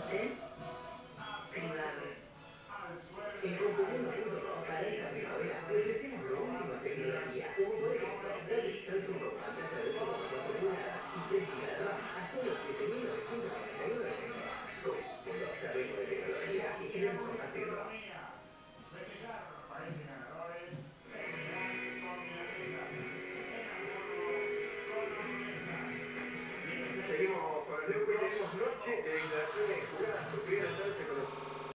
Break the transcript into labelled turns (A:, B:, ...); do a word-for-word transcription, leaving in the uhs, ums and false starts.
A: ¿Eh? Privado. En Computino punto com para esta primavera te ofrecemos la última tecnología, como por ejemplo David Samsung con pantalla de dos coma cuatro pulgadas y tres gigas de RAM a solo siete mil novecientos noventa y nueve pesos. Computino, sabemos de tecnología y queremos compartirlo.